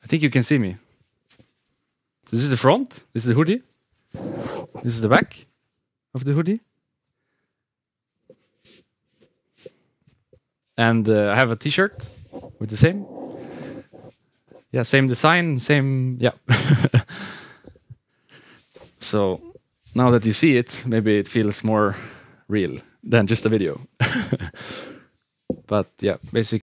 I think you can see me. So this is the front, this is the hoodie, this is the back of the hoodie. And I have a t-shirt with the same. Yeah, same design, same, yeah. So now that you see it, maybe it feels more real than just a video. But yeah, basically.